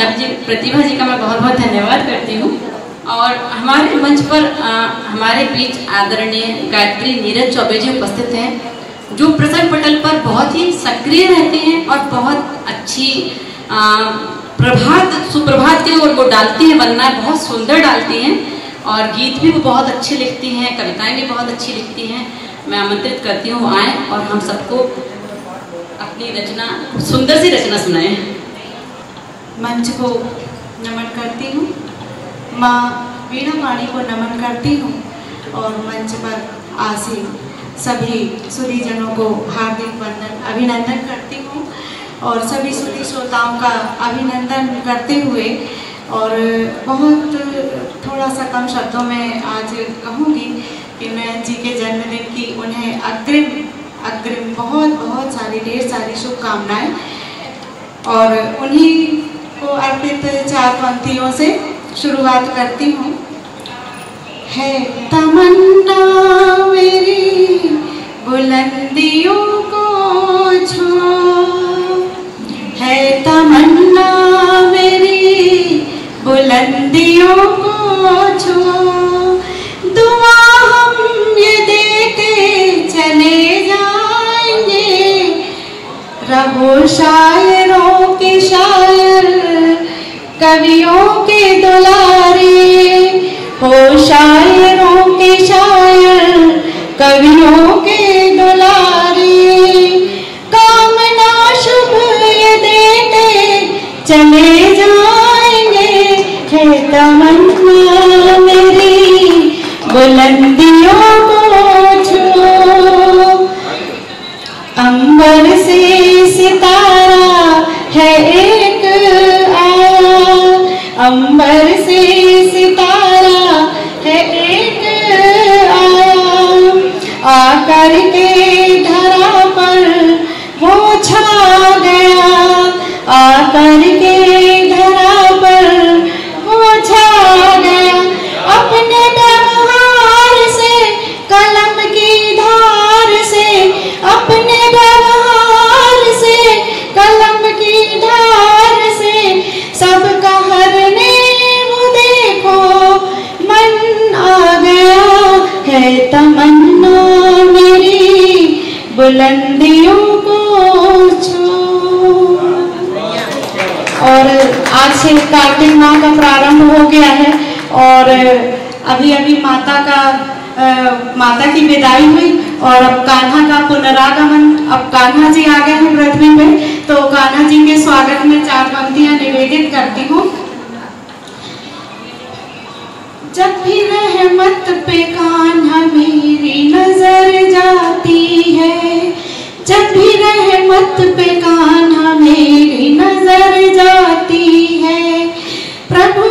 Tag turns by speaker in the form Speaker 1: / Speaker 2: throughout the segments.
Speaker 1: प्रतिभा जी का मैं बहुत बहुत धन्यवाद करती हूँ। और हमारे मंच पर हमारे बीच आदरणीय गायत्री नीरज चौबे जी उपस्थित हैं, जो प्रसन्न पटल पर बहुत ही सक्रिय रहते हैं और बहुत अच्छी सुप्रभात की ओर वो डालती हैं, वंदना बहुत सुंदर डालती हैं और गीत भी वो बहुत अच्छे लिखती हैं, कविताएं भी बहुत अच्छी लिखती हैं। मैं आमंत्रित करती हूँ आए और हम सबको अपनी रचना, सुंदर सी रचना सुनाएं।
Speaker 2: मंच को नमन करती हूँ, माँ वीणा वाणी को नमन करती हूँ और मंच पर आसीन सभी सुधीजनों को हार्दिक अभिनंदन करती हूँ और सभी सुधी श्रोताओं का अभिनंदन करते हुए और बहुत थोड़ा सा कम शब्दों में आज कहूँगी कि मैं जी के जन्मदिन की उन्हें अग्रिम बहुत सारी ढेर सारी शुभकामनाएं और उन्हीं को अर्पित 4 पंक्तियों से शुरुआत करती हूँ। है तमन्ना मेरी बुलंदियों को छू, है तमन्ना मेरी बुलंदियों को छू, दुआ हम ये देके चले जाएंगे, रहो शायरों के शायर कवियों के दुलारे, हो शायरों के शायर कवियों के दुलारे, कामना शुभ ये देते चले जाएंगे, है तमन्ना मेरी बुलंदियों को छू, अंबर से सितारा है एक आया, अंबर से सितारा है एक आया, आकर के धरा पर वो छा गया, आकर के धरा पर वो छा गया, अपने व्यवहार से कलम की धार से, अपने व्यवहार से कलम की धार से सबका हरने वो देखो मन आ गया, है तमन्ना मेरी बुलंदियों को छू। और आज से कार्तिक माह का प्रारंभ हो गया है और अभी माता की विदाई हुई और अब कान्हा का पुनरागमन, अब कान्हा जी आ गए हैं पृथ्वी में, तो कान्हा जी के स्वागत में 4 पंक्तियां निवेदित करती हूँ। जब भी रहमत पे कान्हा मेरी नजर जाती है, जब भी रहमत पे कान्हा मेरी नजर जाती है, प्रभु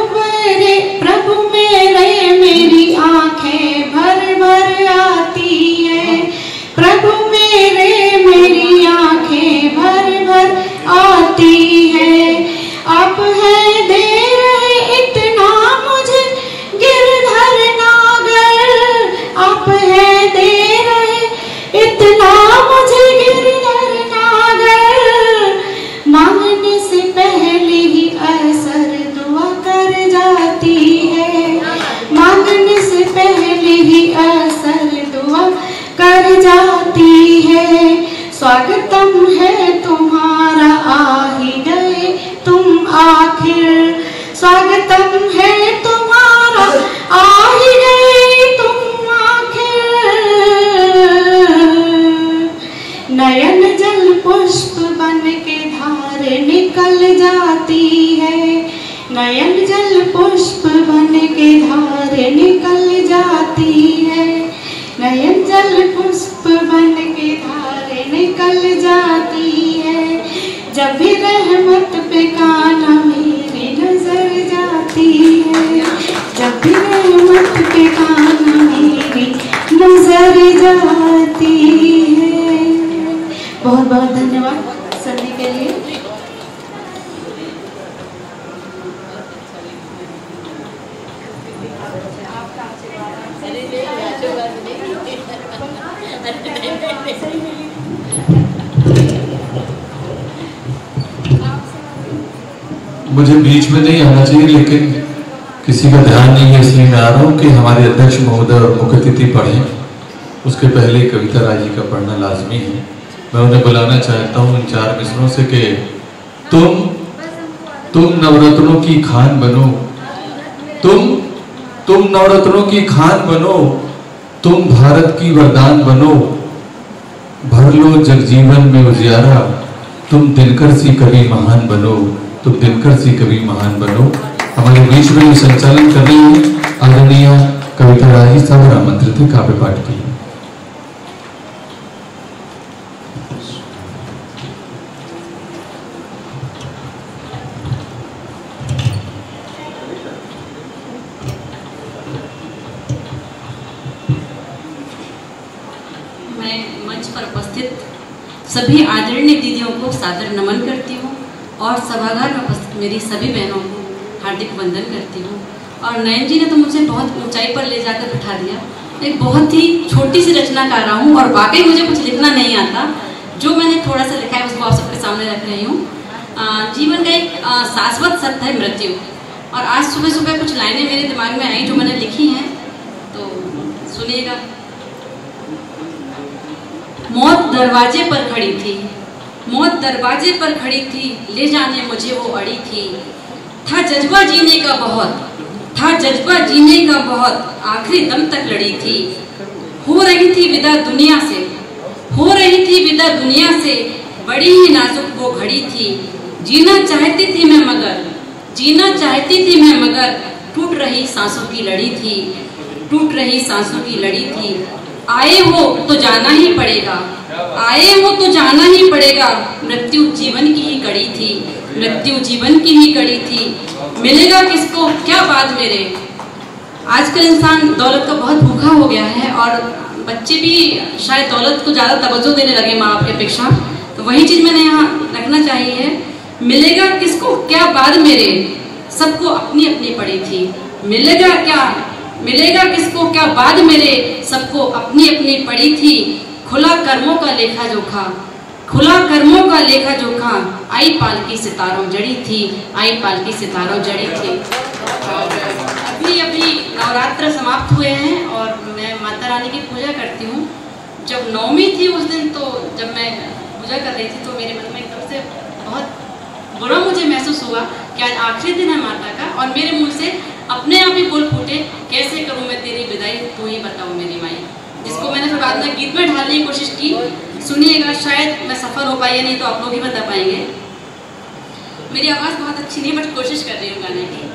Speaker 2: मेरे मेरी आंखें भर भर आती है, प्रभु मेरे मेरी आंखें भर भर आती है, आप है दे रहे इतना मुझे गिरधर नागर, आप है दे रहे इतना मुझे गिरधर नागर, मांगने से पहले ही असर दुआ कर जाती है, मांगने से पहले ही असर दुआ कर जाती है, स्वागतम है तुम्हारा आ ही गए तुम आखिर, स्वागतम है तुम्हारा आ ही गए तुम आखिर, नयन जल पुष्प बन के धार निकल जाती है, नयन जल पुष्प बन के धार निकल जाती है, नयन जल पुष्प बन के धार निकल जाती है, जब भी रहमत पे कान्हा मेरी नजर जाती है, जब भी रहमत पे कान्हा मेरी नजर जाती है। बहुत बहुत धन्यवाद सभी के लिए।
Speaker 3: मुझे बीच में नहीं आना चाहिए, लेकिन किसी का ध्यान नहीं है इसलिए मैं आ रहा हूँ कि हमारे अध्यक्ष महोदय और मुख्य अतिथि पढ़ें, उसके पहले कविता राय जी का पढ़ना लाजमी है। मैं उन्हें बुलाना चाहता हूँ इन 4 मिसरों से कि तुम नवरत्नों की खान बनो, तुम नवरत्नों की खान बनो, तुम भारत की वरदान बनो, भर लो जगजीवन में उजियारा, तुम दिनकर सी कवि महान बनो, तुम दिनकर सी कवि महान बनो। हमारे बीच में संचालन कर रही है आदरणीय कविता राय जी साहब आमंत्रित है काव्य पाठ की।
Speaker 1: मैं मंच पर उपस्थित सभी आदरणीय दीदियों को सादर नमन करती हूँ और सभागार में उपस्थित मेरी सभी बहनों को हार्दिक वंदन करती हूँ। और नयन जी ने तो मुझे बहुत ऊंचाई पर ले जाकर बिठा दिया। एक बहुत ही छोटी सी रचना कर रहा हूँ और वाकई मुझे कुछ लिखना नहीं आता, जो मैंने थोड़ा सा लिखा है उसको आप सबके सामने रख रही हूँ। जीवन का एक शाश्वत सत्य है मृत्यु, और आज सुबह सुबह कुछ लाइनें मेरे दिमाग में आई जो मैंने लिखी हैं, तो सुनिएगा। मौत दरवाजे पर खड़ी थी, मौत दरवाजे पर खड़ी थी, ले जाने मुझे वो अड़ी थी। था जज्बा जीने का बहुत, था जज्बा जीने का बहुत, आखिरी दम तक लड़ी थी। हो रही थी विदा दुनिया से, हो रही थी विदा दुनिया से, बड़ी ही नाजुक वो घड़ी थी। जीना चाहती थी मैं मगर, जीना चाहती थी मैं मगर, टूट रही सांसों की लड़ी थी, टूट रही सांसों की लड़ी थी। आए हो तो जाना ही पड़ेगा, आए हो तो जाना ही पड़ेगा, मृत्यु जीवन की ही कड़ी थी, मृत्यु जीवन की ही कड़ी थी। मिलेगा किसको क्या बाद मेरे। आजकल इंसान दौलत का बहुत भूखा हो गया है और बच्चे भी शायद दौलत को ज़्यादा तवज्जो देने लगे माँ बाप की अपेक्षा, तो वही चीज़ मैंने यहाँ रखना चाहिए है। मिलेगा किसको क्या बाद मेरे, सबको अपनी अपनी पड़ी थी। मिलेगा क्या, मिलेगा किसको क्या बाद मेरे, सबको अपनी अपनी पड़ी थी। खुला कर्मों का लेखा जोखा, खुला कर्मों का लेखा जोखा, आई पालकी सितारों जड़ी थी, आई पालकी सितारों जड़ी थी। अभी अभी नवरात्र समाप्त हुए हैं और मैं माता रानी की पूजा करती हूँ। जब नवमी थी उस दिन, तो जब मैं पूजा कर रही थी तो मेरे मन में एकदम से बहुत बुरा मुझे महसूस हुआ कि आज आखिरी दिन है माता का, और मेरे मुंह से अपने आप ही बोल फूटे, कैसे करूँ मैं तेरी विदाई, तू ही बताओ मेरी माई। जिसको मैंने फिर बाद में गीत में ढालने की कोशिश की। सुनिएगा, शायद मैं सफल हो पाई या नहीं तो आप लोग ही बता पाएंगे। मेरी आवाज़ बहुत अच्छी नहीं, बट कोशिश कर रही हूँ गाने की।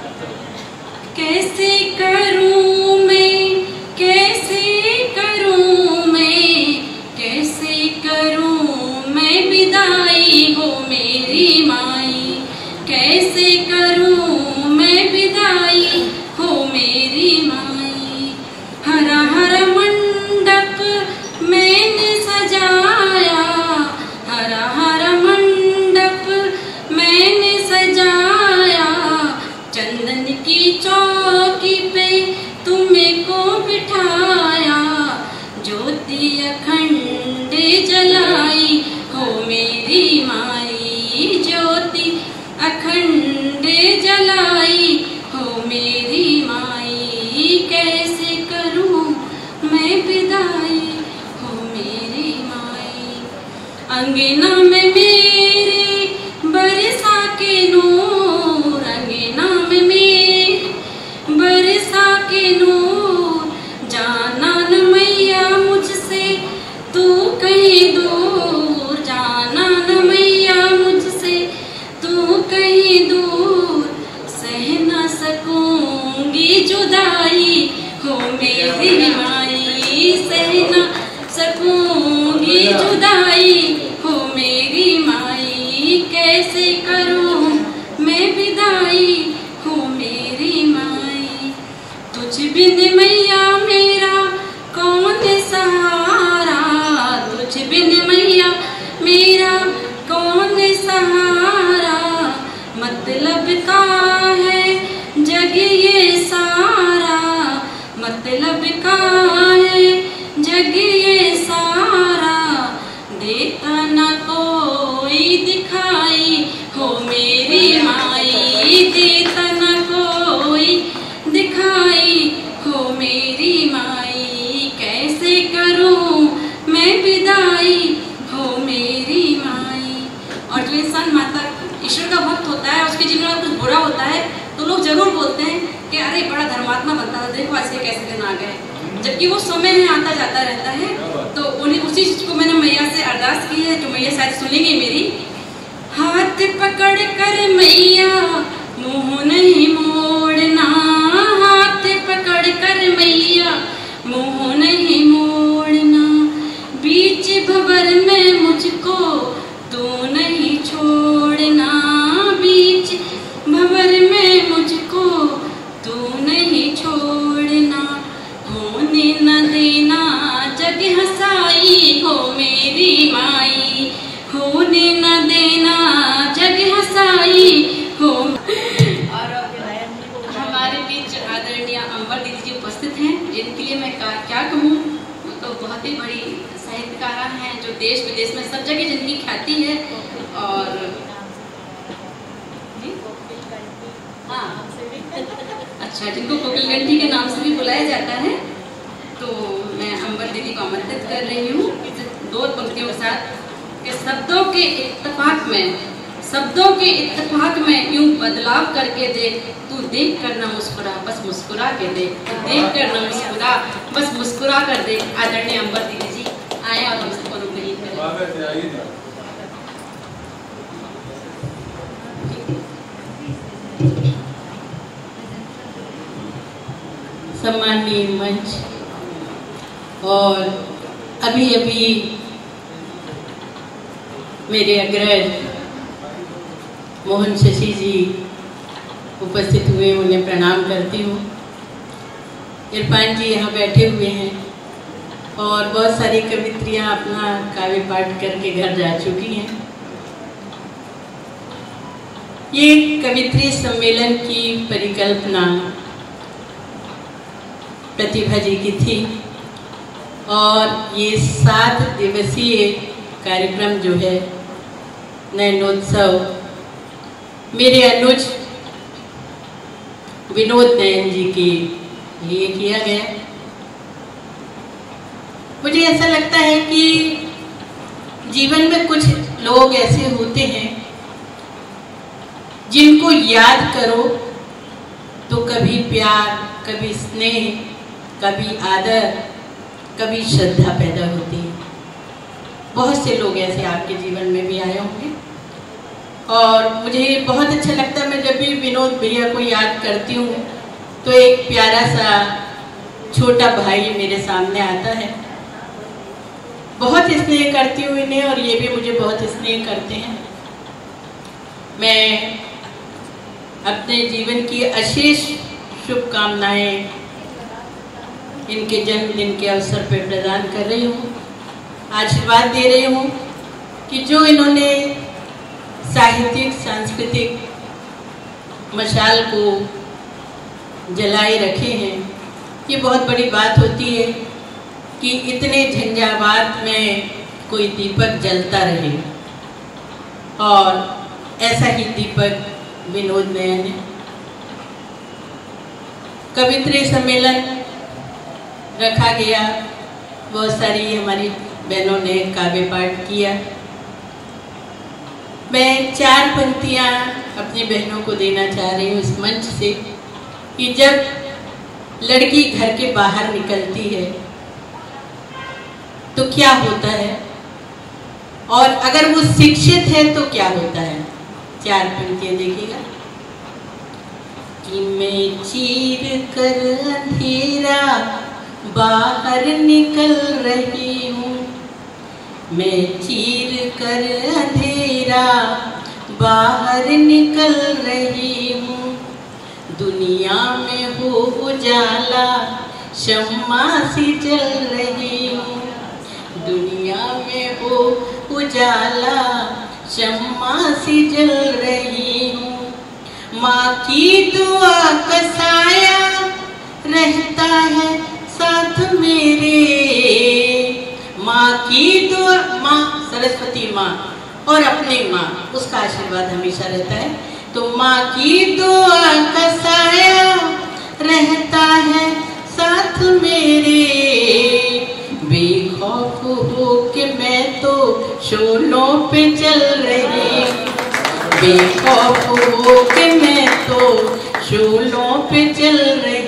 Speaker 1: कैसे करूँ मैं, कैसे करूँ मैं, कैसे करूँ मैं विदाई हो मेरी माई, कैसे करूँ मैं विदाई हो मेरी माई। हरा हरा मंडप मैंने सजाया, हरा हरा मंडप मैंने सजाया, चंदन की चौकी पे तुम्हें को बिठाया, ज्योति अखंड जलाई हो मेरी माई, ज्योति अखंड जलाई हो मेरी माई। कैसे करूं मैं विदाई हो मेरी माई। अंगना में मेरे बरसा के नूर, अंगना में मेरे बरसा के नूर, जाना न मैया मुझसे तू कहीं दूर, जाना न मैया मुझसे तू कहीं दूर, सह न सकूंगी जुदाई हो मेरी माई, सह न सकूंगी जुदाई हो मेरी माई। कैसे करूं मैं विदाई हो मेरी माई। तुझ बिन मैया मेरा कौन सहारा, तुझ बिन मैया मेरा कौन सहारा, मतलब का है जग ये सारा, मतलब का है जग ही बड़ा धर्मात्मा बनता था, देखो ऐसे कैसे दिन आ गए, जबकि वो समय है आता जाता रहता है। तो उन्हीं उसी चीज को मैंने मैया से अरदास की है, जो मैया शायद सुनेंगी मेरी। हाथ पकड़ कर मैया मुंह नहीं मोड़ना, हाथ पकड़ कर मैया मुंह नहीं मोड़ना, बीच भंवर में मुझको तू नहीं छोड़ना, बीच भंवर में मुझको तू नहीं छोड़ना, होने न देना जग हंसाई हो मेरी माई, होने न देना जग हंसाई हो। और हमारे बीच आदरणीय अंबर दीदी जी उपस्थित हैं, जिनके लिए मैं क्या कहूँ, वो तो बहुत ही बड़ी साहित्यकारा हैं, जो देश विदेश में सब जगह जिनकी ख्याति है। और हाँ अच्छा, जिनको कोकिलगंठी के नाम से भी बुलाया जाता है। तो मैं अंबर दीदी को आमंत्रित कर रही हूँ 2 पंक्तियों के साथ कि शब्दों के इत्तेफाक में यूं बदलाव करके देख, तू देख कर ना मुस्कुरा बस मुस्कुरा के देख, तू देख कर ना मुस्कुरा बस मुस्कुरा कर देख। आदरणीय अंबर दीदी जी आए और हम सबको अनुग्रहित करें। सम्माननीय मंच और अभी अभी मेरे अग्रज मोहन शशि जी उपस्थित हुए, उन्हें प्रणाम करती हूँ। इरफान जी यहाँ बैठे हुए हैं और बहुत सारी कवित्रियाँ अपना काव्य पाठ करके घर जा चुकी हैं। ये कवित्री सम्मेलन की परिकल्पना प्रतिभा जी की थी और ये 7 दिवसीय कार्यक्रम जो है नयनोत्सव मेरे अनुज विनोद नयन जी के लिए किया गया। मुझे ऐसा लगता है कि जीवन में कुछ लोग ऐसे होते हैं जिनको याद करो तो कभी प्यार, कभी स्नेह, कभी आदर, कभी श्रद्धा पैदा होती है। बहुत से लोग ऐसे आपके जीवन में भी आए होंगे और मुझे बहुत अच्छा लगता है, मैं जब भी विनोद भैया को याद करती हूँ तो एक प्यारा सा छोटा भाई मेरे सामने आता है। बहुत स्नेह करती हूँ इन्हें और ये भी मुझे बहुत स्नेह करते हैं। मैं अपने जीवन की अशेष शुभकामनाएं इनके जन्मदिन के अवसर पर प्रदान कर रही हूँ, आशीर्वाद दे रही हूँ कि जो इन्होंने साहित्यिक सांस्कृतिक मशाल को जलाए रखे हैं, ये बहुत बड़ी बात होती है कि इतने झंझावात में कोई दीपक जलता रहे और ऐसा ही दीपक विनोद नयन है। कवित्री सम्मेलन रखा गया, बहुत सारी हमारी बहनों ने काव्य पाठ किया। मैं 4 पंक्तियाँ अपनी बहनों को देना चाह रही हूँ इस मंच से कि जब लड़की घर के बाहर निकलती है तो क्या होता है और अगर वो शिक्षित है तो क्या होता है। 4 पंक्तियाँ देखिएगा कि मैं चीर कर अंधेरा बाहर निकल रही हूँ, मैं चीर कर अंधेरा बाहर निकल रही हूँ, दुनिया में हो उजाला शम्मा सी जल रही हूँ, दुनिया में हो उजाला शम्मा सी जल रही हूँ, माँ की दुआ का साया रहता है साथ मेरे, माँ की दुआ, माँ सरस्वती माँ और अपनी माँ, उसका आशीर्वाद हमेशा रहता है। तो माँ की दुआ का साया रहता है साथ मेरे, बेखौफ हो के मैं तो शोलों पे चल रही, बेखौफ हो के मैं तो शोलों पे चल रही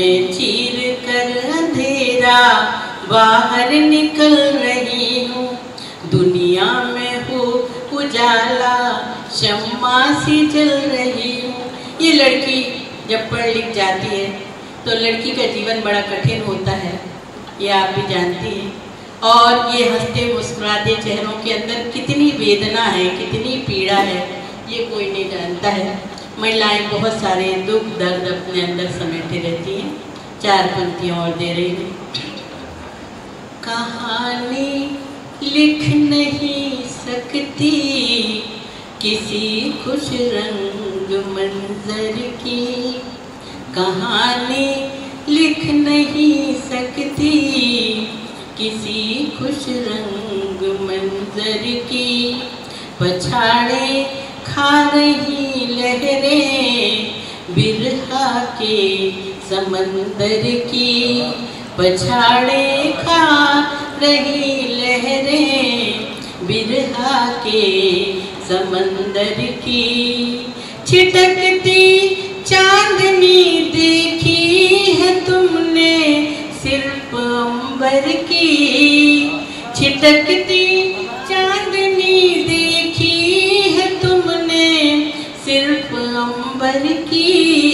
Speaker 4: मैं चीर कर अंधेरा बाहर निकल रही हूँ। दुनिया में हो उजाला शम्मा सी जल रही हूँ। ये लड़की जब पढ़ लिख जाती है तो लड़की का जीवन बड़ा कठिन होता है, ये आप भी जानती हैं। और ये हंसते मुस्कुराते चेहरों के अंदर कितनी वेदना है, कितनी पीड़ा है, ये कोई नहीं जानता है। महिलाएं बहुत सारे दुख दर्द अपने अंदर समेटे रहती हैं। 4 पंक्तियाँ और दे रही हूँ। कहानी लिख नहीं सकती किसी खुश रंग मंजर की, कहानी लिख नहीं सकती किसी खुश रंग मंजर की। पछाड़े खा रही लहरें बिरहा के समंदर की, पछाड़े खा रही लहरें बिरहा के समंदर की। छिटकती चांदनी देखी है तुमने सिर्फ अंबर की, छिटकती चांदनी देखी है तुमने सिर्फ अंबर की।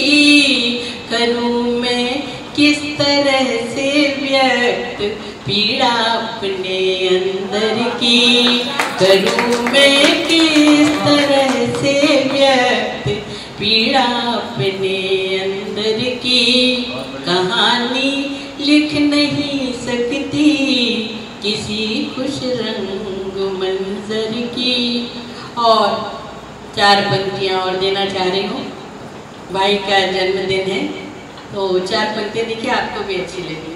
Speaker 4: करूँ मैं किस तरह से व्यक्त पीड़ा अपने अंदर की, करूँ मैं किस तरह से व्यक्त पीड़ा अपने अंदर की। कहानी लिख नहीं सकती किसी खुश रंग मंजर की। और 4 पंक्तियाँ और देना चाह रही हूँ। भाई का जन्मदिन है तो 4 पंक्तियाँ देखिए, आपको भी अच्छी लगेगी।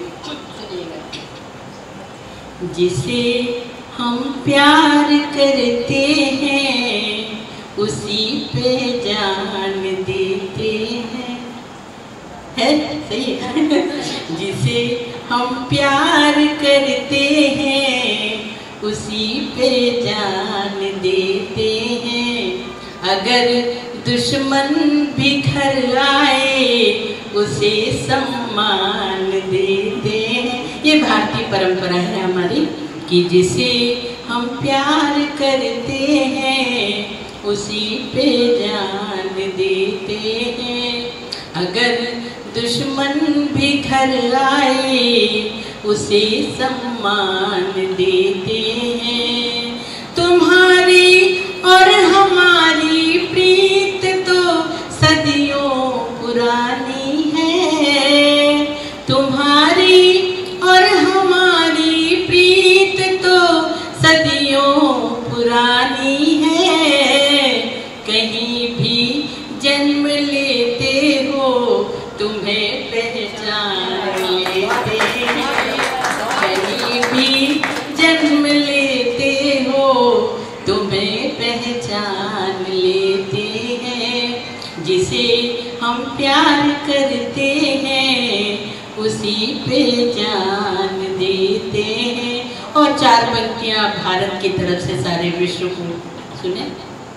Speaker 4: जिसे हम प्यार करते हैं उसी पे जान देते हैं, है सही है। जिसे हम प्यार करते हैं उसी पे जान देते हैं। अगर दुश्मन भी घर आए उसे सम्मान देते हैं। ये भारतीय परंपरा है हमारी कि जिसे हम प्यार करते हैं उसी पे जान देते हैं। अगर दुश्मन भी घर आए उसे सम्मान देते हैं। तुम्हारी और हमारी प्रीत तो सदियों पुरानी है, तुम्हारी और हमारी प्रीत तो सदियों पुरानी है। कहीं भी जन्म लेते हो तुम्हें पहचान लेते हैं, कहीं भी जन्म लेते हो तुम्हें पहचान लेते हैं। जिसे हम प्यार करते हैं उसी पे जान देते हैं। और 4 पंक्तियाँ भारत की तरफ से सारे विश्व को सुने।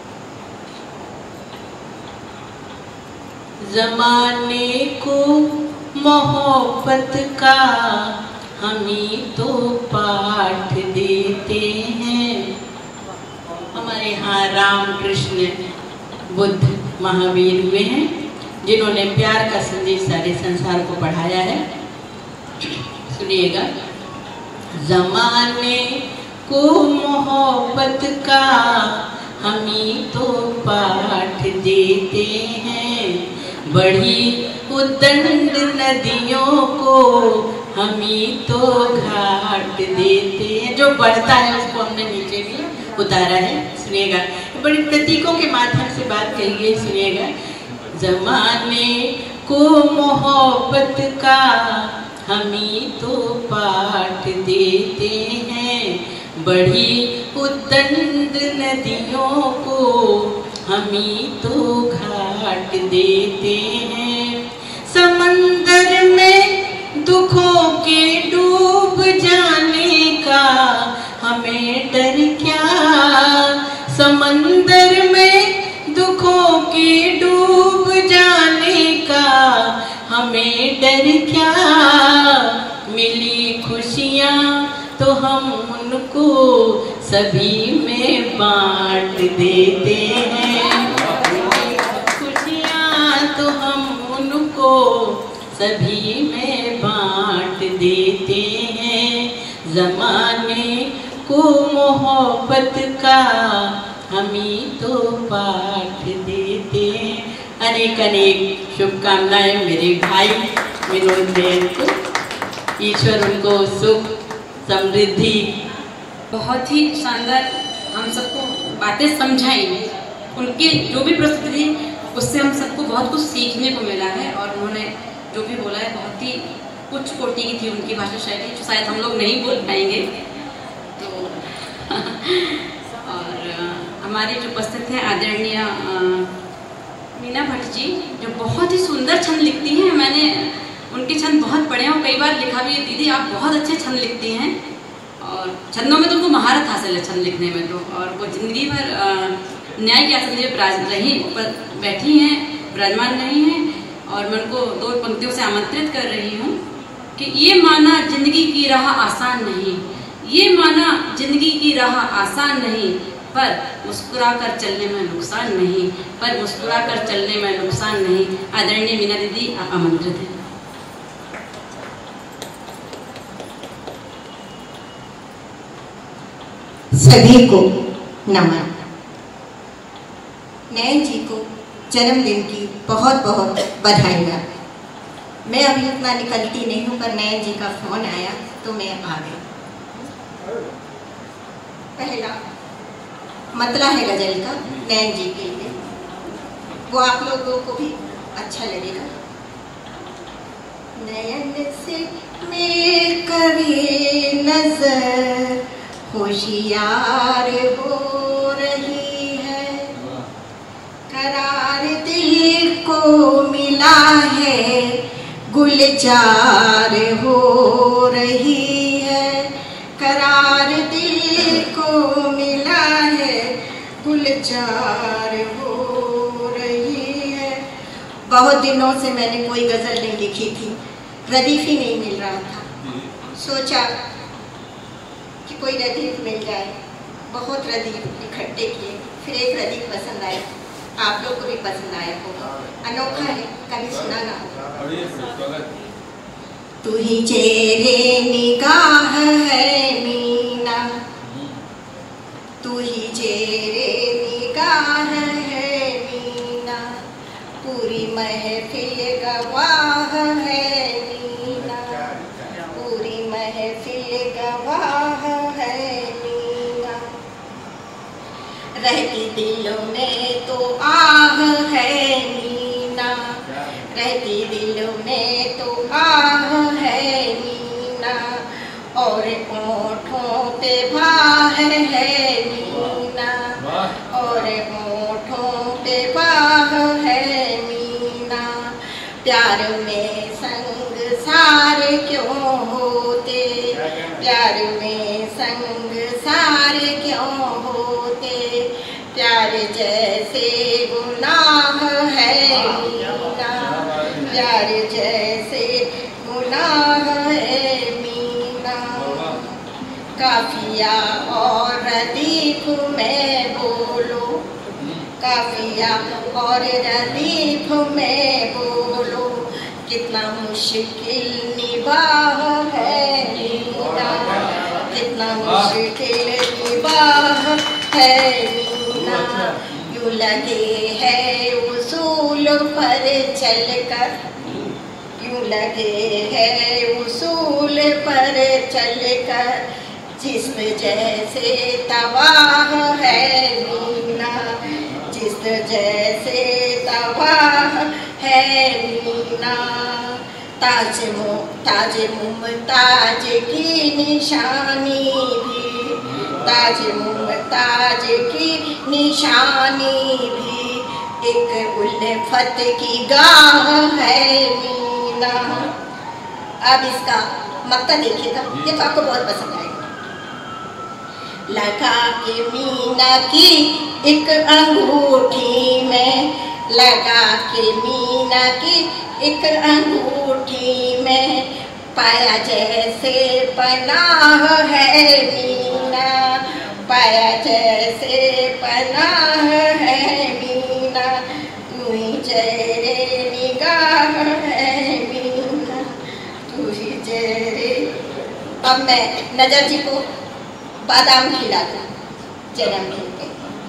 Speaker 4: जमाने को मोहब्बत का हम ही तो पाठ देते हैं। हमारे यहाँ राम कृष्ण बुद्ध महावीर हुए हैं जिन्होंने प्यार का संदेश सारे संसार को पढ़ाया है। सुनिएगा। जमाने को मोहब्बत का हम ही तो पाठ देते हैं। बढ़ी उद्दंड नदियों को हम ही तो घाट देते हैं। जो बढ़ता है उसको हमने नीचे भी उतारा है। सुनिएगा, बड़ी प्रतीकों के माध्यम से बात करिए। सुनिएगा। जमाने को मोहब्बत का हम ही तो पाठ देते हैं। बढ़ी उद्दंड नदियों को हम ही तो घाट देते हैं। समंदर में दुखों के डूब जाने का हमें डर क्या। समंदर में दुखों के डूब जाने का हमें डर अगर क्या मिली खुशियाँ तो हम उनको सभी में बांट देते हैं। मिली खुशियाँ तो हम उनको सभी में बांट देते हैं। ज़माने को मोहब्बत का हम ही तो पाठ देते हैं। अनेक अनेक शुभकामनाएं मेरे भाई विनोद जैन को। ईश्वर उनको सुख समृद्धि।
Speaker 1: बहुत ही शानदार हम सबको बातें समझाई। उनकी जो भी प्रस्तुति थी उससे हम सबको बहुत कुछ सीखने को मिला है। और उन्होंने जो भी बोला है बहुत ही उच्च कोटि की थी उनकी भाषा शैली, जो शायद हम लोग नहीं बोल पाएंगे। तो और हमारी जो उपस्थित है आदरणीय मीना भट्ट जी, जो बहुत ही सुंदर छंद लिखती हैं। मैंने उनके छंद बहुत पढ़े हैं और कई बार लिखा भी है। दीदी आप बहुत अच्छे छंद लिखती हैं और छंदों में तो उनको महारत हासिल है छंद लिखने में तो। और वो जिंदगी भर न्याय के आसन में रही बैठी हैं, विराजमान रही हैं। और मैं उनको दो पंक्तियों से आमंत्रित कर रही हूँ कि ये माना जिंदगी की राह आसान नहीं, ये माना जिंदगी की राह आसान नहीं, पर मुस्कुरा कर चलने में नुकसान नहीं, पर मुस्कुरा कर चलने में नुकसान नहीं। आदरणीय मीना दीदी आप आमंत्रित हैं।
Speaker 5: सभी को नमन। नयन जी को जन्मदिन की बहुत बहुत बधाइयाँ। मैं अभी उतना निकलती नहीं हूँ, पर नयन जी का फोन आया तो मैं आ गई। पहला मतला है गजल का नयन जी के लिए, वो आप लोगों को भी अच्छा लगेगा। नयन से मेल कभी नजर होशियार हो रही है, करार दिल को मिला है गुलजार हो रही है, करार दिल को मिला है गुलजार हो रही है। बहुत दिनों से मैंने कोई गजल नहीं लिखी थी, रदीफ ही नहीं मिल रहा था। सोचा कि कोई रदीफ मिल जाए, बहुत रदीफ इकट्ठे किए, फिर एक रदीफ पसंद आया। आप लोग को भी पसंद आया होगा, अनोखा है, कभी सुना ना होगा। तू ही चेहरे निगाह है मीना, तू ही चेहरे निगाह है मीना, पूरी महफिल गवाह है मीना, पूरी महफिल गवाह है मीना। रहती दिलों में तो आह है मीना, रहती दिलों में तो आह है मीना, और होठों पे बाह है मीना, और होठों पे बाह है मीना। प्यार में संग सार क्यों होते, प्यार में संग सार क्यों होते, प्यार जैसे गुनाह है मीना, प्यार जैसे गुनाह है मीना। काफिया और रदीफ में बोलो, काफिया और रदीफ में बोलो, कितना मुश्किल निबाह है मीना, कितना मुश्किल निबाह है मीना। यूं लगे है उसूल पर चलकर, यूं लगे है उसूल पर चलकर, जिस्म जैसे तबाह है मीना, जिस्म जैसे तबाह है मीना। ताज मुमताज की निशानी भी, ताज मुमताज की निशानी भी, एक उल्फत की गाह है मीना। अब इसका मक्ता देखिएगा, ये तो आपको बहुत पसंद आएगा। लगा के मीना की एक अंगूठी में, लगा के मीना की एक अंगूठी में, पाया जैसे पनाह है मीना, पाया जैसे पनाह है मीना, तू ही जय निगाह है मीना, तू ही जय। अब मैं नजर जी को बादाम खिला दूं जन्मदिन पे।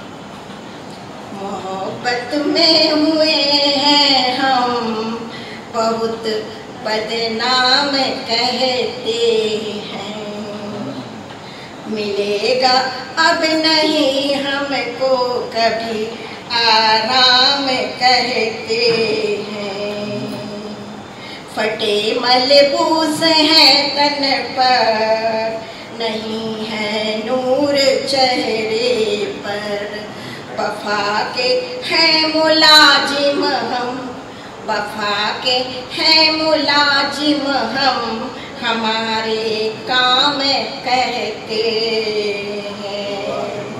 Speaker 5: मोहब्बत में हुए हैं हम बहुत बदनाम कहते हैं, मिलेगा अब नहीं हमको कभी आराम कहते हैं, फटे मलबूस है तन पर नहीं है नूर चेहरे पर, वफा के हैं मुलाजिम हम, वफा के हैं मुलाजिम हम, हमारे काम कहते हैं।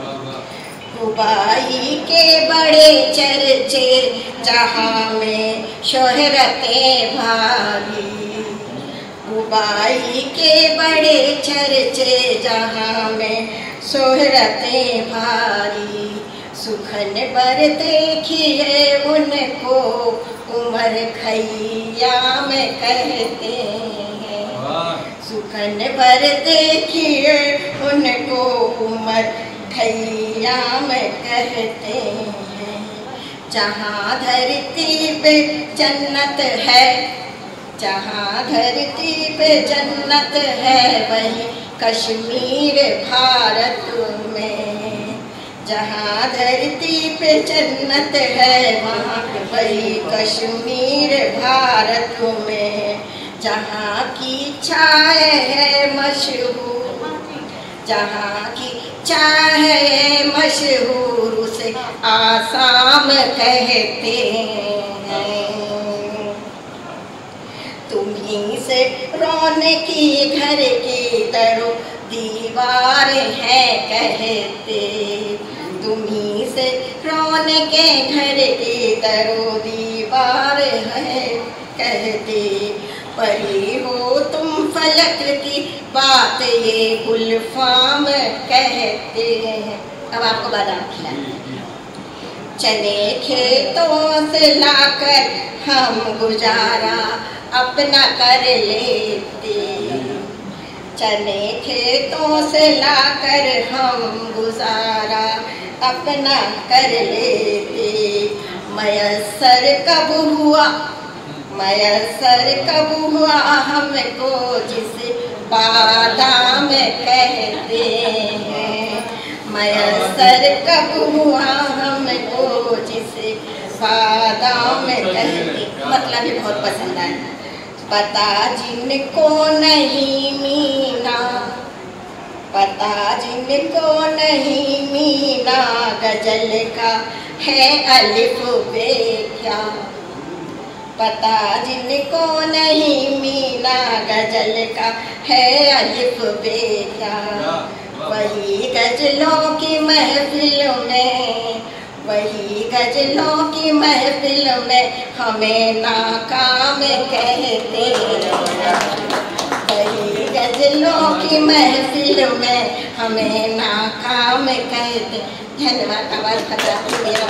Speaker 5: कुबाई के बड़े चर्चे जहाँ में शोहरतें भारी, कुबाई के बड़े चर्चे जहाँ में शोहरतें भारी, सुखन बर देखिए उनको उमर खैयाम कहते हैं, सुखन बर देखिए उनको उमर खैयाम कहते हैं। जहाँ धरती पे जन्नत है, जहाँ धरती पे जन्नत है वही कश्मीर भारत में, जहाँ धरती पे जन्नत है वहाँ वही कश्मीर भारत में, जहाँ की चाय है मशहूर, जहाँ की चाय है मशहूर उसे आसाम कहते हैं। तुम्हीं से रौनकी घर की दरो दीवार है कहते, तुम्हीं से रौनके घर की दरो दीवार है कहते, परी हो तुम फलक की बात ये गुलफाम कहते हैं। अब आपको बादाम खिलाते हैं। चने खेतों से लाकर हम गुजारा अपना कर लेते, चने खेतों से लाकर हम गुजारा अपना कर लेते, मयसर कब हुआ, मयसर कब हुआ हमको जिसे बादाम कहते हैं, मयसर कब हुआ हमको जिसे बादाम कहते। मतलब ये बहुत पसंद आया। पता जिनको नहीं मीना, पता जिनको नहीं मीना, गजल का है अलिफ बे क्या, पता जिनको नहीं मीना, गजल का है अलिफ बे क्या, वही गजलों की महफिल में, वही गजलों की महफिल में हमें नाकाम कहते हैं, वही गजलों की महफिल में हमें नाकाम कहते। धन्यवाद। आवाज खतरा मेरा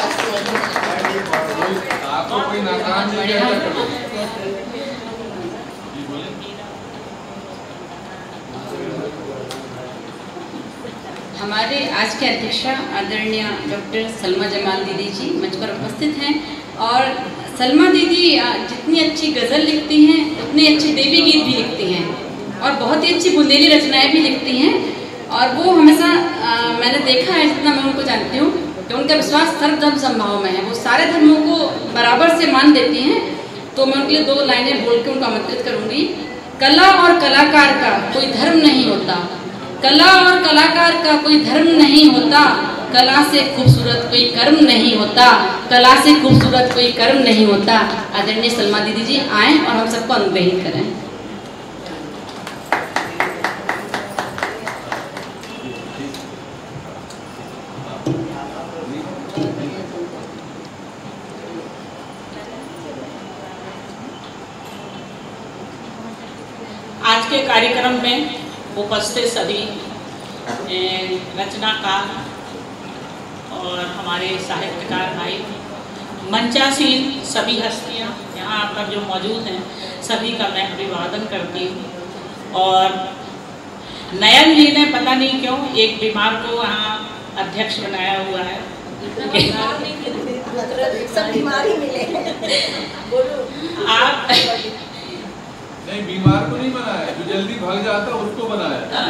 Speaker 1: हमारे आज के अध्यक्षा आदरणीय डॉक्टर सलमा जमाल दीदी जी मंच पर उपस्थित हैं। और सलमा दीदी जितनी अच्छी गज़ल लिखती हैं उतनी अच्छी देवी गीत भी लिखती हैं और बहुत ही अच्छी बुंदेली रचनाएं भी लिखती हैं। और वो हमेशा मैंने देखा है, जितना मैं उनको जानती हूँ, कि उनका विश्वास सर्वधर्म समभाव में है। वो सारे धर्मों को बराबर से मान देती हैं। तो मैं उनके लिए 2 लाइनें बोल के उनको आमंत्रित करूँगी। कला और कलाकार का कोई धर्म नहीं होता, कला और कलाकार का कोई धर्म नहीं होता, कला से खूबसूरत कोई कर्म नहीं होता, कला से खूबसूरत कोई कर्म नहीं होता। आदरणीय सलमा दीदी जी आएँ और हम सबको अनुग्रहित करें।
Speaker 4: आज के कार्यक्रम में उपस्थित सभी रचनाकार और हमारे साहित्यकार भाई, मंचासीन सभी हस्तियाँ यहाँ पर जो मौजूद हैं, सभी का मैं अभिवादन करती हूँ। और नयन जी ने पता नहीं क्यों एक बीमार को यहाँ अध्यक्ष बनाया हुआ है।
Speaker 5: सब बीमारी मिले।
Speaker 4: आप
Speaker 3: नहीं, बीमार को नहीं बनाया, जो जल्दी भाग जाता उसको बनाया।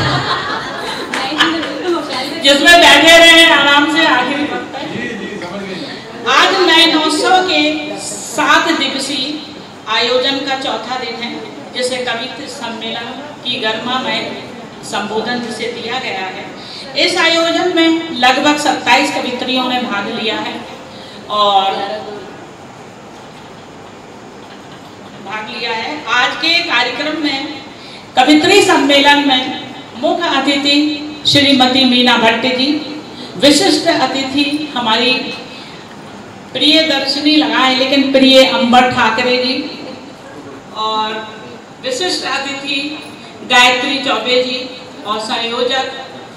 Speaker 4: जिसमें बैठे रहे आराम से आखिरी वक्त तक।
Speaker 3: जी जी, समझ गए।
Speaker 4: आज नयनोत्सव के 7 दिवसीय आयोजन का चौथा दिन है, जिसे कवित्र सम्मेलन की गरिमामय संबोधन जिसे दिया गया है। इस आयोजन में लगभग 27 कवित्रियों ने भाग लिया है आज के कार्यक्रम में कवित्री सम्मेलन में मुख्य अतिथि श्रीमती मीना भट्ट जी, विशिष्ट अतिथि हमारी प्रिय दर्शनी लगाए लेकिन प्रिय अंबर ठाकरे जी, और विशिष्ट अतिथि गायत्री चौबे जी, और संयोजक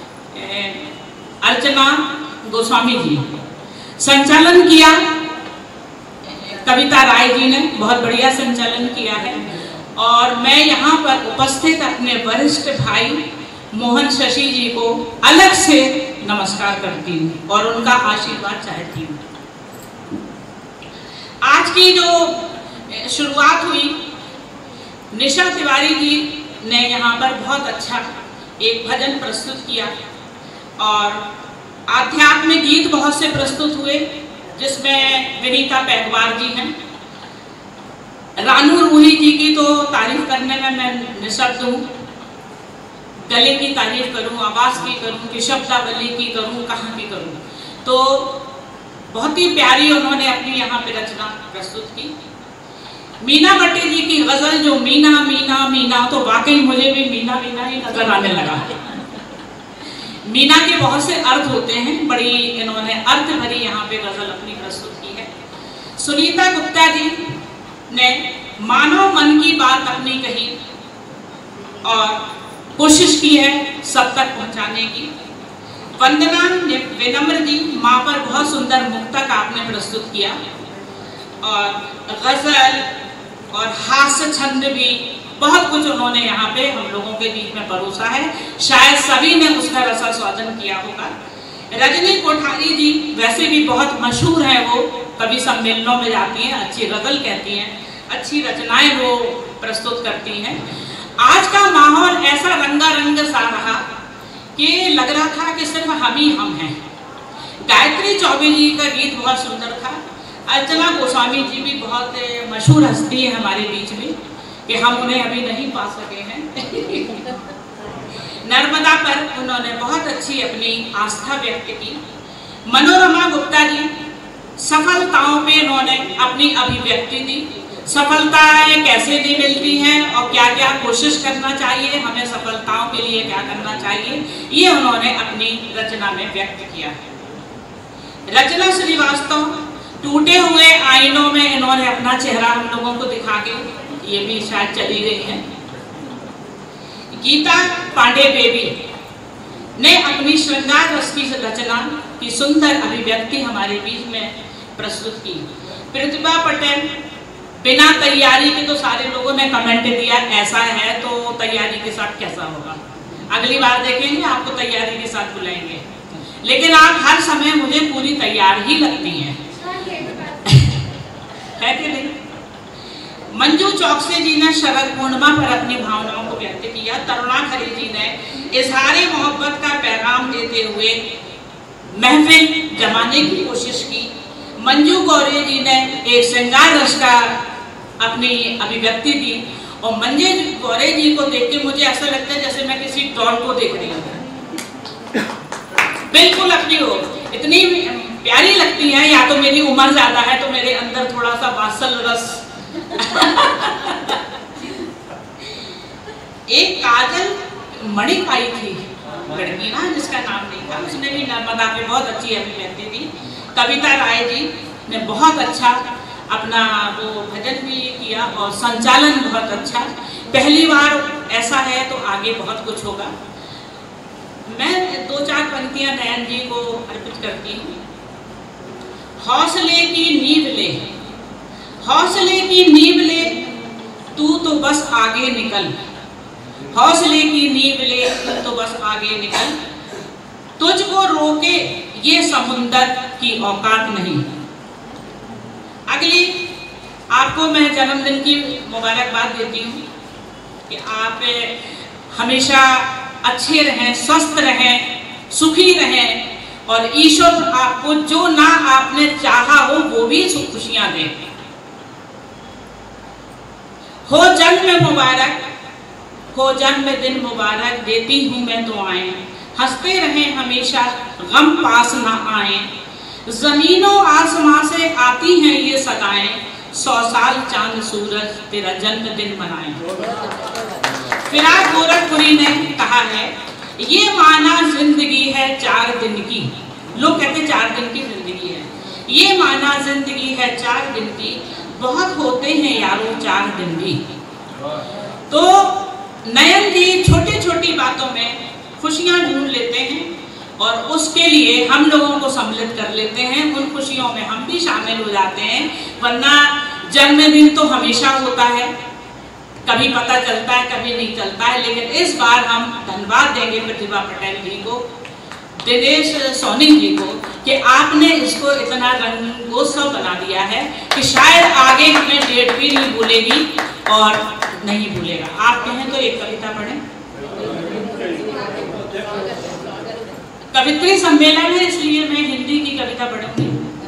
Speaker 4: अर्चना गोस्वामी जी। संचालन किया कविता राय जी ने, बहुत बढ़िया संचालन किया है। और मैं यहाँ पर उपस्थित अपने वरिष्ठ भाई मोहन शशि जी को अलग से नमस्कार करती हूँ और उनका आशीर्वाद चाहती हूँ। आज की जो शुरुआत हुई, निशा तिवारी जी ने यहाँ पर बहुत अच्छा एक भजन प्रस्तुत किया और आध्यात्मिक गीत बहुत से प्रस्तुत हुए, जिसमें विनीता पैगवार जी हैं। रानू रूही जी की तो तारीफ करने में मैं निशब्द हूँ। गले की तारीफ करूँ, आवाज़ की करूँ कि शब्दावली की करूँ, कहाँ की करूँ, तो बहुत ही प्यारी उन्होंने अपनी यहाँ पे रचना प्रस्तुत की। मीना भट्टी जी की गजल जो मीना मीना मीना, तो वाकई मुझे भी मीना मीना ही नजर आने लगा। मीना के बहुत से अर्थ होते हैं, बड़ी इन्होंने अर्थ भरी यहाँ पे गजल अपनी प्रस्तुत की है। सुनीता गुप्ता जी ने मानव मन की बात अपनी कही और कोशिश की है सब तक पहुँचाने की। वंदना विनम्र जी, माँ पर बहुत सुंदर मुक्तक आपने प्रस्तुत किया और गजल और हास्य छंद भी बहुत कुछ उन्होंने यहाँ पे हम लोगों के बीच में परोसा है। शायद सभी ने उसका रसास्वादन किया होगा। रजनी कोठारी जी वैसे भी बहुत मशहूर है, वो कवि सम्मेलनों में जाती हैं, अच्छी गजल कहती हैं, अच्छी रचनाएं वो प्रस्तुत करती हैं। आज का माहौल ऐसा रंगारंग सा रहा कि लग रहा था कि सिर्फ हम ही हम हैं। गायत्री चौबे जी का गीत बहुत सुंदर था। अर्चना गोस्वामी जी भी बहुत मशहूर हस्ती है हमारे बीच में, कि हम उन्हें अभी नहीं पा सके हैं। नर्मदा पर उन्होंने बहुत अच्छी अपनी आस्था व्यक्त की। मनोरमा गुप्ता जी, सफलताओं पे उन्होंने अपनी अभिव्यक्ति दी। सफलताएं कैसे भी मिलती हैं और क्या क्या कोशिश करना चाहिए, हमें सफलताओं के लिए क्या करना चाहिए, ये उन्होंने अपनी रचना में व्यक्त किया है। रचना श्रीवास्तव, टूटे हुए आईनों में इन्होंने अपना चेहरा हम लोगों को दिखा के, ये भी शायद चली गई है। गीता पांडे बेबी ने अपनी श्रृंगार रस की रचना की सुंदर अभिव्यक्ति हमारे बीच में प्रस्तुत की। प्रतिभा पटेल, बिना तैयारी के, तो सारे लोगों ने कमेंट दिया ऐसा है तो तैयारी के साथ कैसा होगा, अगली बार देखेंगे आपको तैयारी के साथ बुलाएंगे, लेकिन आप हर समय मुझे पूरी तैयार ही लगती हैं। है कि नहीं? मंजू चौकसे जी ने शरद पूर्णिमा पर अपनी भावनाओं को व्यक्त किया। तरुणा खरे जी ने इजहारे मोहब्बत का पैगाम देते हुए महफिल जमाने की कोशिश की। मंजू गौरे जी ने एक श्रृंगार रस का अपनी अभिव्यक्ति दी और मंजू गौरे जी को देख के मुझे ऐसा लगता है जैसे मैं किसी डॉल को देख रही हूँ। बिल्कुल अपनी हो, इतनी प्यारी लगती है। या तो मेरी उम्र ज्यादा है तो मेरे अंदर थोड़ा सा वात्सल रस। एक काजल मणिक आई थी लड़की ना, जिसका नाम नहीं था, उसने भी नर्मदा पे बहुत अच्छी अभिव्यक्ति दी। कविता राय जी ने बहुत अच्छा अपना वो भजन भी किया और संचालन बहुत अच्छा। पहली बार ऐसा है तो आगे बहुत कुछ होगा। मैं 2-4 पंक्तियां नयन जी को अर्पित करती हूँ। हौसले की नींव ले, हौसले की नींव ले, तू तो बस आगे निकल। हौसले की नींव ले, तू तो बस आगे निकल। तुझको रोके ये समुंदर की औकात नहीं। अगली आपको मैं जन्मदिन की मुबारकबाद देती हूँ कि आप हमेशा अच्छे रहें, स्वस्थ रहें, सुखी रहें और ईश्वर आपको जो ना आपने चाहा हो वो भी सुख खुशियां दे। हो जन्म मुबारक, हो जन्मदिन मुबारक देती हूँ मैं दुआएं। हंसते रहें हमेशा, गम पास ना आए। जमीनों आसमां से आती हैं ये सदाएं, 100 साल चांद सूरज तेरा जन्मदिन मनाएं। फिराक गोरखपुरी ने कहा है, ये माना जिंदगी है 4 दिन की। लोग कहते 4 दिन की जिंदगी है, ये माना जिंदगी है 4 दिन की। बहुत होते हैं यारों 4 दिन भी। तो नयन जी छोटी छोटी बातों में खुशियां ढूंढ लेते हैं और उसके लिए हम लोगों को सम्मिलित कर लेते हैं। उन खुशियों में हम भी शामिल हो जाते हैं, वरना जन्मदिन तो हमेशा होता है, कभी पता चलता है कभी नहीं चलता है। लेकिन इस बार हम धन्यवाद देंगे प्रतिभा पटेल जी को, दिनेश सोनी जी को, कि आपने इसको इतना रंगोत्सव बना दिया है कि शायद आगे हमें डेट भी नहीं भूलेगी और नहीं भूलेगा। आप कहें तो एक कविता पढ़ें। कवित्री सम्मेलन है इसलिए मैं हिंदी की कविता पढ़ूंगी।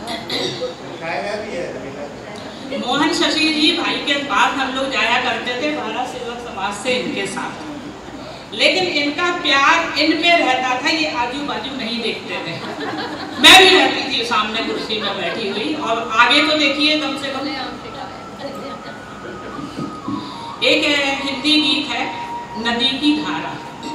Speaker 4: मोहन शशि जी भाई के पास हम लोग जाया करते थे भारत सेवक समाज से इनके साथ, लेकिन इनका प्यार इन पे रहता था, ये आजू बाजू नहीं देखते थे। मैं भी रहती थी सामने कुर्सी में बैठी हुई, और आगे तो देखिए कम से कम। एक हिंदी गीत है नदी की धारा।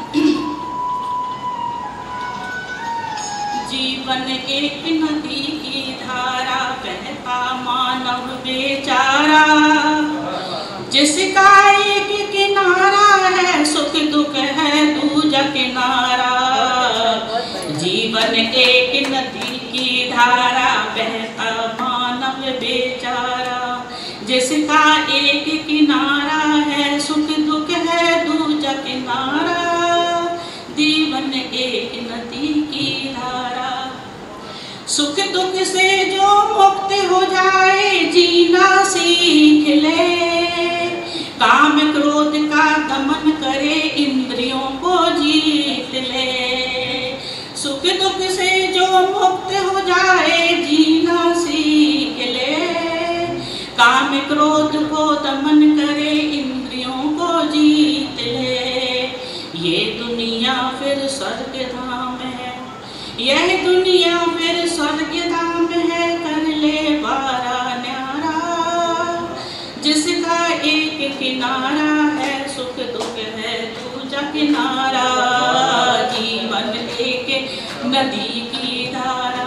Speaker 4: जीवन एक नदी की धारा, बहता मानव बेचारा, जिसका एक किनारा है सुख दुख है दूजा किनारा। जीवन एक नदी की धारा, बहता मानव बेचारा, जिसका एक किनारा है सुख दुख है दूजा किनारा। जीवन एक नदी की धारा, सुख दुख से जो मुक्त हो जाए जीना सीख ले, काम क्रोध का दमन करे इंद्रियों को जीत ले। सुख दुख से जो मुक्त हो जाए जीना सीख ले, काम क्रोध को दमन करे इंद्रियों को जीत ले। ये दुनिया फिर स्वर्ग धाम है, यह दुनिया फिर स्वर्ग धाम है, कर ले बारा न्यारा, जिसका एक किनारा है सुख दुख है दूजा किनारा। जीवन एक नदी की धारा,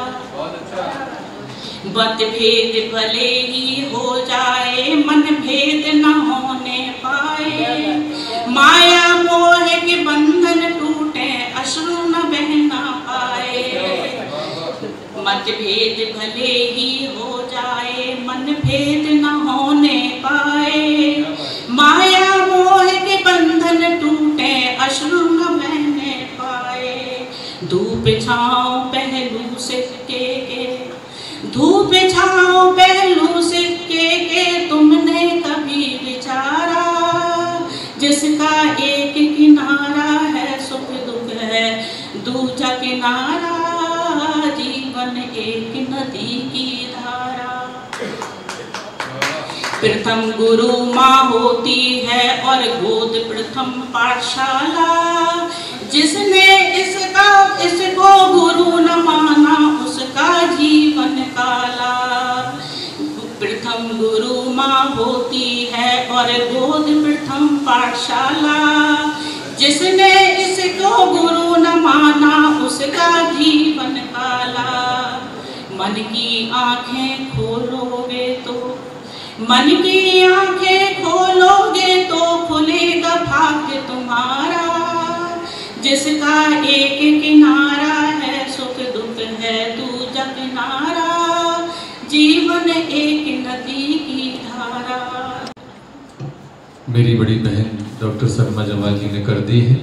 Speaker 4: मतभेद भले ही हो जाए मन भेद न होने पाए, माया मोह के बंधन टूटे अश्रु न बहना पाए। मतभेद भले ही हो जाए मन भेद न होने पाए, माया मोह के बंधन टूटे अश्रु न बहने पाए। धूप छाँव पहलू सिक्के के, धूप छाँव पहलू सिक्के के, तुमने कभी विचारा, जिसका एक किनारा है सुख दुख है दूजा किनारा। जीवन एक नदी की धारा। प्रथम गुरु माँ होती है और गोद प्रथम पाठशाला, जिसने इसको गुरु न माना उसका जीवन काला। प्रथम गुरु माँ होती है और गोद प्रथम पाठशाला, जिसने इसको गुरु न माना उसका जीवन काला। मन की आंखें खोलोगे तो, मन की आंखें खोलोगे तो खुलेगा जिसका एक किनारा है सुख दुख है दूजा किनारा, जीवन एक नदी की धारा।
Speaker 3: मेरी बड़ी बहन डॉक्टर शर्मा जमाल जी ने कर दी है।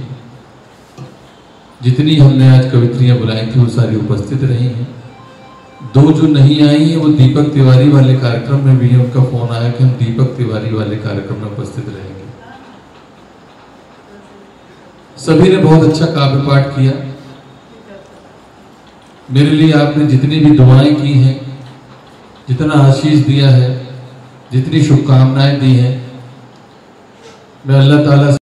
Speaker 3: जितनी हमने आज कवित्रियां बुलाई थी वो सारी उपस्थित रही हैं। दो जो नहीं आई हैं वो दीपक तिवारी वाले कार्यक्रम में भी उनका फोन आया कि हम दीपक तिवारी वाले कार्यक्रम में उपस्थित रहेंगे। सभी ने बहुत अच्छा काव्य पाठ किया। मेरे लिए आपने जितनी भी दुआएं की हैं, जितना आशीष दिया है, जितनी शुभकामनाएं दी हैं, मैं अल्लाह ताला